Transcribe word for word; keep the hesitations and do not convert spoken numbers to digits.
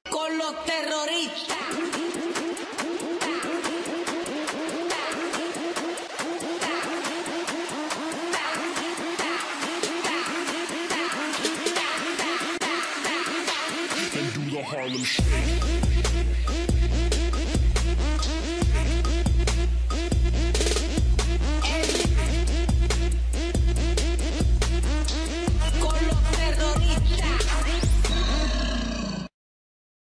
con los terroristas. And do the Harlem Shake.